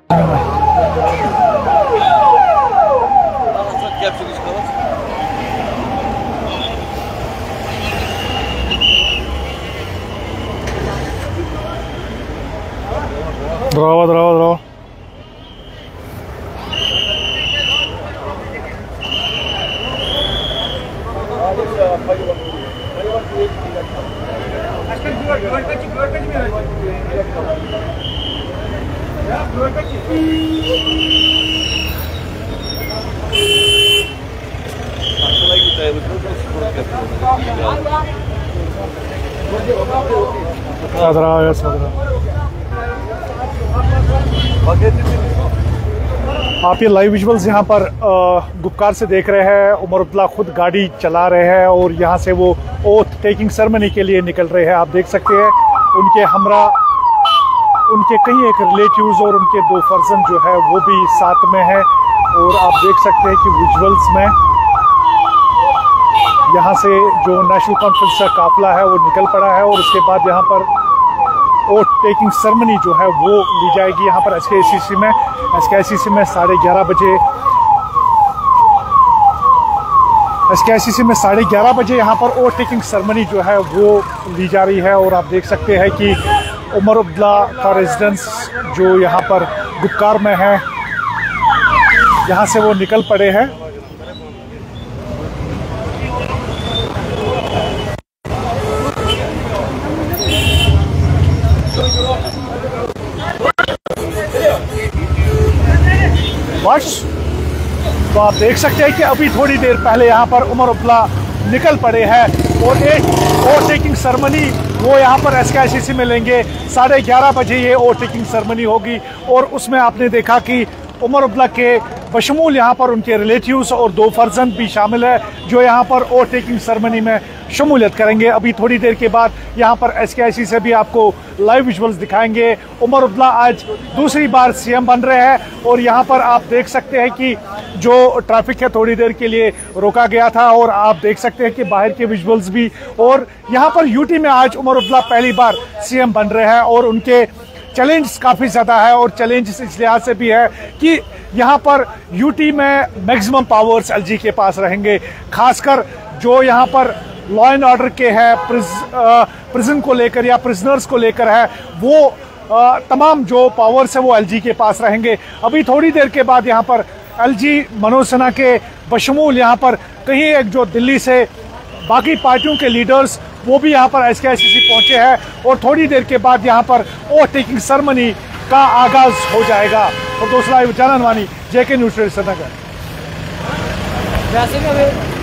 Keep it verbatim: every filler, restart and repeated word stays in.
Bravo, bravo, bravo. Sadra, sadra. आप ये live visuals यहाँ पर गुपकार से देख रहे हैं। उमर अब्दुल्ला खुद गाड़ी चला रहे हैं और यहाँ से वो ओथ टेकिंग सेरेमनी के लिए निकल रहे हैं। आप देख सकते हैं उनके हमरा उनके कई एक रिलेटिव्स और उनके दो फर्जन जो है वो भी साथ में है। और आप देख सकते हैं कि विजुअल्स में यहाँ से जो नेशनल कॉन्फ्रेंस का काफिला है वो निकल पड़ा है और उसके बाद यहाँ पर ओथ टेकिंग सेरेमनी जो है वो ली जाएगी यहाँ पर एस के सी सी में एस के सी सी में साढ़े ग्यारह बजे एस के सी सी में साढ़े ग्यारह बजे यहाँ पर ओथ टेकिंग सेरेमनी जो है वो ली जा रही है। और आप देख सकते हैं कि उमर अब्दुल्ला का रेजिडेंस जो यहाँ पर गुपकार में है, यहाँ से वो निकल पड़े हैं। तो आप देख सकते हैं कि अभी थोड़ी देर पहले यहाँ पर उमर अब्दुल्ला निकल पड़े हैं और एक ओथ टेकिंग सेरेमनी वो यहाँ पर एस के आई सी सी में लेंगे। साढ़े ग्यारह बजे ये ओथ टेकिंग सेरेमनी होगी और उसमें आपने देखा कि उमर अब्दुल्ला के बशमूल यहाँ पर उनके रिलेटिव्स और दो फर्जन भी शामिल है जो यहाँ पर ओथ टेकिंग सेरेमनी में शमूलियत करेंगे। अभी थोड़ी देर के बाद यहाँ पर एस के आई सी से भी आपको लाइव विजुअल्स दिखाएंगे। उमर अब्दुल्ला आज दूसरी बार सी एम बन रहे हैं और यहाँ पर आप देख सकते हैं कि जो ट्रैफिक है थोड़ी देर के लिए रोका गया था और आप देख सकते हैं कि बाहर के विजुअल्स भी। और यहाँ पर यूटी में आज उमर अब्दुल्ला पहली बार सी एम बन रहे हैं और उनके चैलेंज काफ़ी ज़्यादा है और चैलेंज इस लिहाज से भी है कि यहाँ पर यूटी में मैक्सिमम पावर्स एलजी के पास रहेंगे। खासकर जो यहाँ पर लॉ एंड ऑर्डर के है, प्रिज, प्रिजन को लेकर या प्रिजनर्स को लेकर है, वो आ, तमाम जो पावर्स है वो एलजी के पास रहेंगे। अभी थोड़ी देर के बाद यहाँ पर एलजी मनोज सिन्हा के बशमूल यहाँ पर कहीं एक जो दिल्ली से बाकी पार्टियों के लीडर्स वो भी यहाँ पर एस के आई सी सी पहुंचे हैं और थोड़ी देर के बाद यहाँ पर ओथ टेकिंग सेरेमनी का आगाज हो जाएगा। और दूसरा जानन वानी जे के न्यूज़ श्रीनगर।